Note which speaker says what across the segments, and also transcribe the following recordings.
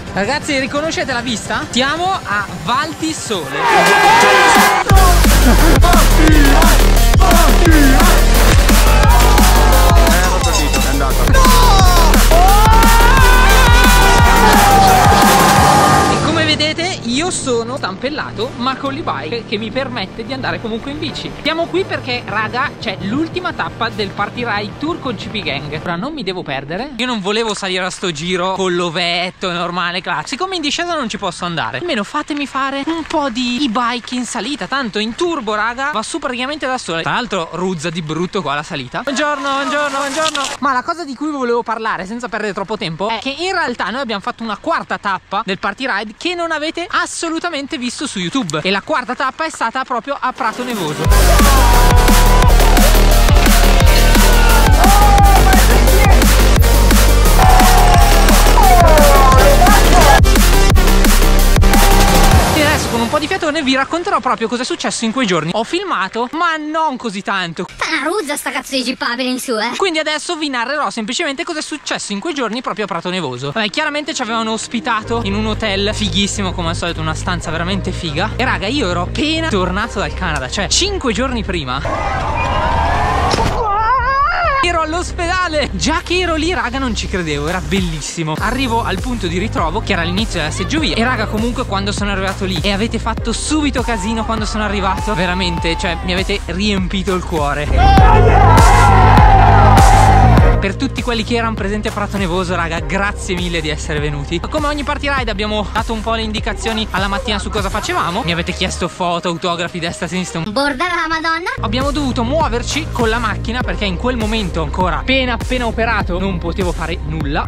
Speaker 1: Ragazzi, riconoscete la vista? Siamo a Val di Sole.
Speaker 2: È andata.
Speaker 1: Come vedete io sono stampellato ma con l'e-bike che mi permette di andare comunque in bici. Siamo qui perché raga c'è l'ultima tappa del Party Ride Tour con CP Gang. Ora non mi devo perdere. Io non volevo salire a sto giro con l'ovetto normale classico. Siccome in discesa non ci posso andare, almeno fatemi fare un po' di e-bike in salita. Tanto in turbo raga va su praticamente da sole. Tra l'altro ruzza di brutto qua la salita. Buongiorno, buongiorno, buongiorno. Ma la cosa di cui volevo parlare senza perdere troppo tempo è che in realtà noi abbiamo fatto una quarta tappa del Party Ride che non avete assolutamente visto su YouTube. E la quarta tappa è stata proprio a Prato Nevoso. E adesso con un po' di fiatone vi racconterò proprio cosa è successo in quei giorni. Ho filmato, ma non così tanto.
Speaker 3: Una ruzza sta cazzo di jeepabile in su,
Speaker 1: Quindi adesso vi narrerò semplicemente cosa è successo in quei giorni proprio a Prato Nevoso. Chiaramente ci avevano ospitato in un hotel fighissimo, come al solito, una stanza veramente figa. E raga, io ero appena tornato dal Canada, cioè 5 giorni prima ero all'ospedale. Già che ero lì raga non ci credevo, era bellissimo. Arrivo al punto di ritrovo che era l'inizio della seggiovia. E raga comunque quando sono arrivato lì e avete fatto subito casino quando sono arrivato, veramente, cioè mi avete riempito il cuore. Per tutti quelli che erano presenti a Prato Nevoso raga, grazie mille di essere venuti. Come ogni Party Ride abbiamo dato un po' le indicazioni alla mattina su cosa facevamo. Mi avete chiesto foto, autografi destra e sinistra.
Speaker 3: Bordello la madonna.
Speaker 1: Abbiamo dovuto muoverci con la macchina perché in quel momento ancora appena operato non potevo fare nulla.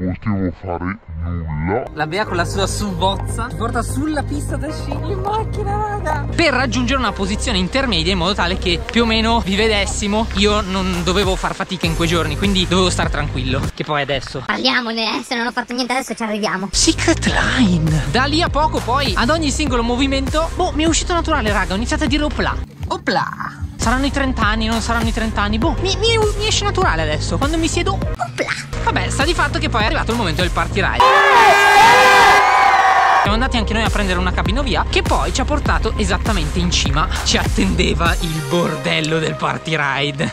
Speaker 1: La Bea con la sua subozza ti porta sulla pista da sci in macchina raga, per raggiungere una posizione intermedia in modo tale che più o meno vi vedessimo. Io non dovevo far fatica in quei giorni, quindi dovevo stare tranquillo. Che poi adesso
Speaker 3: Parliamone, se non ho fatto niente adesso ci arriviamo.
Speaker 1: Secret Line. Da lì a poco poi ad ogni singolo movimento mi è uscito naturale raga. Ho iniziato a dire opla. Opla. Saranno i 30 anni, non saranno i 30 anni. Mi esce naturale adesso. Quando mi siedo, opla. Vabbè, sta di fatto che poi è arrivato il momento del Party Ride. Siamo andati anche noi a prendere una cabinovia che poi ci ha portato esattamente in cima. Ci attendeva il bordello del Party Ride.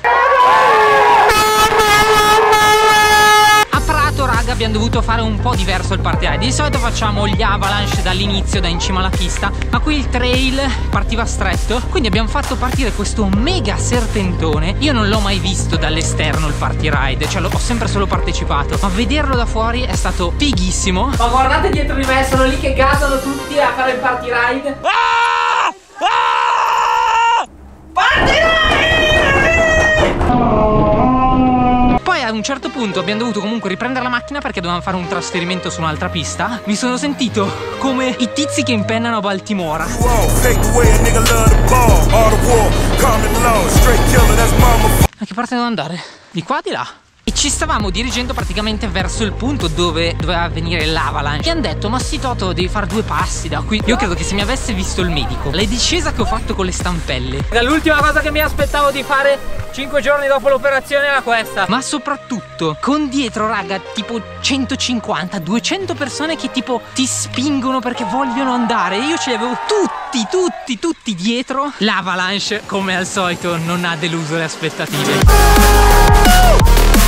Speaker 1: A Prato raga abbiamo dovuto fare un po' diverso il Party Ride. Di solito facciamo gli avalanche dall'inizio, da in cima alla pista, ma qui il trail partiva stretto, quindi abbiamo fatto partire questo mega serpentone. Io non l'ho mai visto dall'esterno il Party Ride, cioè ho sempre solo partecipato, ma vederlo da fuori è stato fighissimo. Ma guardate dietro di me, sono lì che gasano tutti a fare il Party Ride. Party Ride! Poi a un certo punto abbiamo dovuto comunque riprendere la macchina perché dovevamo fare un trasferimento su un'altra pista. Mi sono sentito come i tizi che impennano a Baltimora. A che parte devo andare? Di qua o di là? E ci stavamo dirigendo praticamente verso il punto dove doveva avvenire l'avalanche. Mi hanno detto, ma sì Toto, devi fare 2 passi da qui. Io credo che se mi avesse visto il medico, la discesa che ho fatto con le stampelle, l'ultima cosa che mi aspettavo di fare 5 giorni dopo l'operazione era questa. Ma soprattutto con dietro raga tipo 150-200 persone che tipo ti spingono perché vogliono andare. Io ce li avevo tutti dietro. L'avalanche come al solito non ha deluso le aspettative.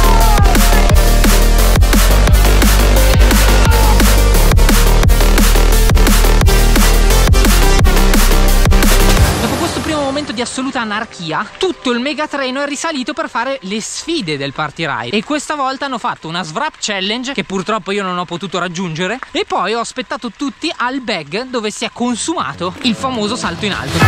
Speaker 1: Di assoluta anarchia, tutto il megatreno è risalito per fare le sfide del Party Ride. E questa volta hanno fatto una Swrap Challenge che purtroppo io non ho potuto raggiungere. E poi ho aspettato tutti al bag dove si è consumato il famoso salto in alto.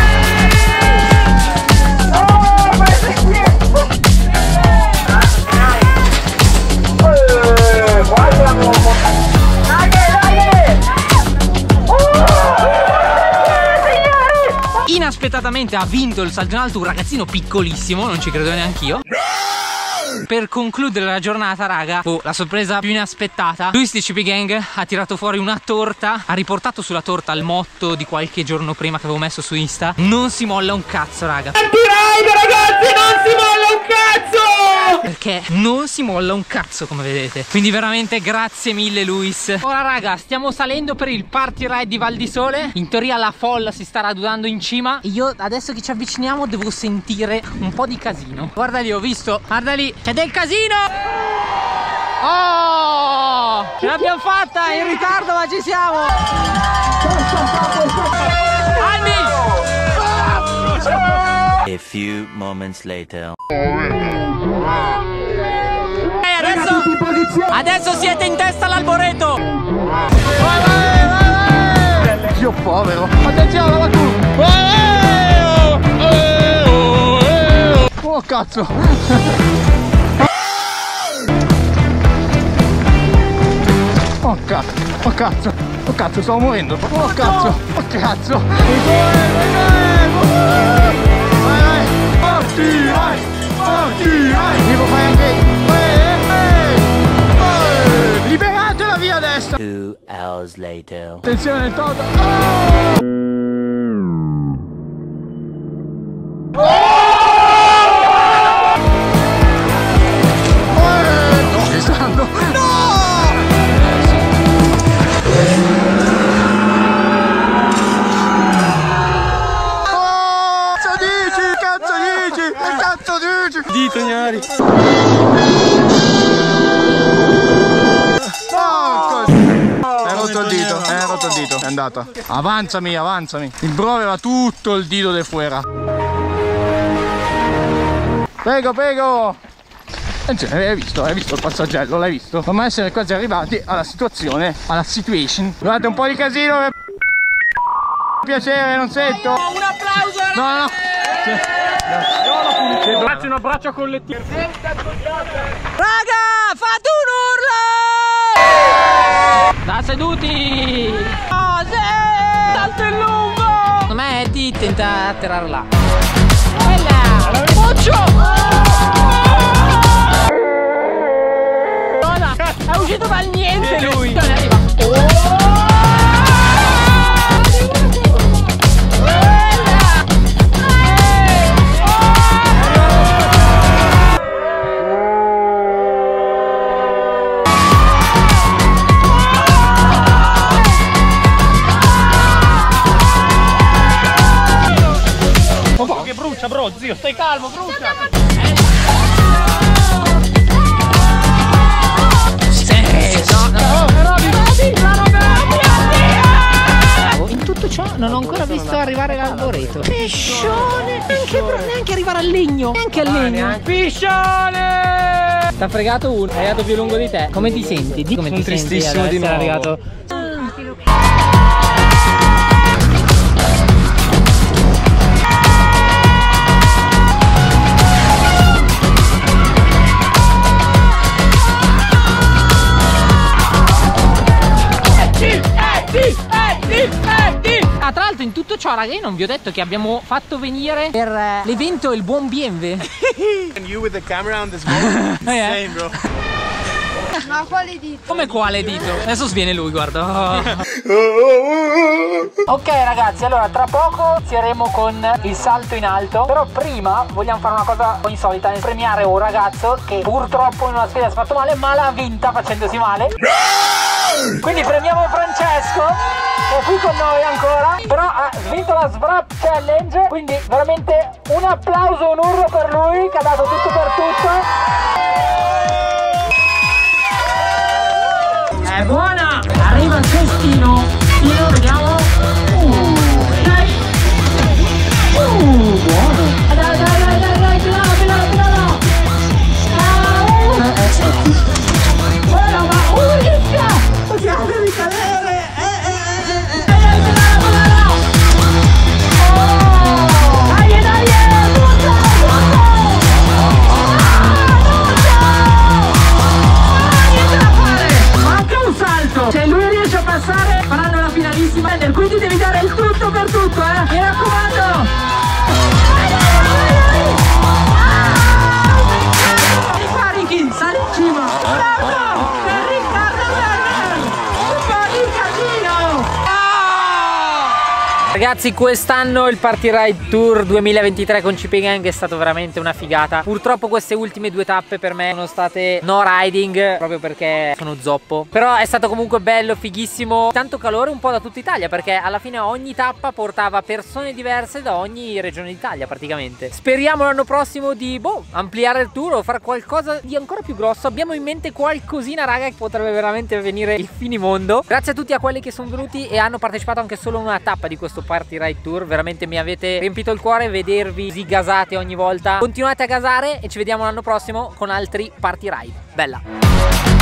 Speaker 1: Inaspettatamente ha vinto il salto in alto un ragazzino piccolissimo, non ci credo neanche io. Per concludere la giornata, raga, la sorpresa più inaspettata, Luis di CP Gang ha tirato fuori una torta, ha riportato sulla torta il motto di qualche giorno prima che avevo messo su Insta: non si molla un cazzo, raga. Ragazzi, non si molla un cazzo! Perché non si molla un cazzo, come vedete. Quindi veramente grazie mille, Luis. Ora, raga, stiamo salendo per il party ride di Val di Sole. In teoria la folla si sta radunando in cima. Io adesso che ci avviciniamo devo sentire un po' di casino. Guarda lì, ho visto. Guarda lì, c'è del casino. Oh, ce l'abbiamo fatta, in ritardo ma ci siamo. Andy!
Speaker 4: A few moments later.
Speaker 1: Adesso siete in testa all'alboreto.
Speaker 2: Dio povero. Attenzione, va tu. Oh cazzo. Oh cazzo. Oh cazzo. Oh cazzo, stavo morendo. Oh cazzo. Oh cazzo. Devo fare anche. Liberate la via destra.
Speaker 4: 2 hours later.
Speaker 2: Attenzione, Toto. Sto scherzando. Dito, ignari. È rotto il dito, è andata. Avanzami. Il bro aveva tutto il dito de fuera. Prego. Hai visto il passagello, l'hai visto? Dobbiamo essere quasi arrivati alla situation. Guardate, un po' di casino. Piacere, non sento.
Speaker 1: Un applauso!
Speaker 2: No.
Speaker 1: Faccio un abbraccio collettivo. Raga, fate un urlo! Da seduti! Oh, sì! Salto in lungo! Secondo me Eddie tenta atterrarla. Bella! Boccio! Guarda, è uscito dal niente lui! Bro, zio, stai calmo, brucia! In tutto ciò non ho ancora visto arrivare l'alboreto. Piscione! Neanche arrivare al legno! Neanche al legno! Piscione! T'ha fregato uno, è arrivato più lungo di te. Come ti senti? Di come ti senti? Tristissimo di nuovo. Arrivato. Ah, tra l'altro in tutto ciò, raga, io non vi ho detto che abbiamo fatto venire per l'evento il buon Bienve.
Speaker 2: And you with the camera on this moment? Same, bro.
Speaker 3: Ma quale dito?
Speaker 1: Come quale dito? Adesso sviene lui, guarda. Ok ragazzi, allora tra poco inizieremo con il salto in alto. Però prima vogliamo fare una cosa insolita, nel premiare un ragazzo che purtroppo in una sfida si è fatto male, ma l'ha vinta facendosi male. Quindi premiamo Francesco, che è qui con noi ancora, però ha vinto la Svrap Challenge. Quindi veramente un applauso, un urlo per lui che ha dato tutto per tutto. È buona! Arriva il cestino! Io vediamo! Dai! Buono! Dai, buono, ma possiamo ricadere! Se lui riesce a passare faranno la finalissima, quindi devi dare il tutto per tutto, mi raccomando. Ragazzi, quest'anno il Party Ride Tour 2023 con CP Gang è stato veramente una figata. Purtroppo queste ultime due tappe per me sono state no riding, proprio perché sono zoppo. Però è stato comunque bello, fighissimo. Tanto calore un po' da tutta Italia, perché alla fine ogni tappa portava persone diverse da ogni regione d'Italia praticamente. Speriamo l'anno prossimo di ampliare il tour o fare qualcosa di ancora più grosso. Abbiamo in mente qualcosina, raga, che potrebbe veramente venire il finimondo. Grazie a tutti a quelli che sono venuti e hanno partecipato anche solo a una tappa di questo Party Ride Tour. Veramente mi avete riempito il cuore vedervi così gasate ogni volta. Continuate a gasare e ci vediamo l'anno prossimo con altri Party Ride. Bella!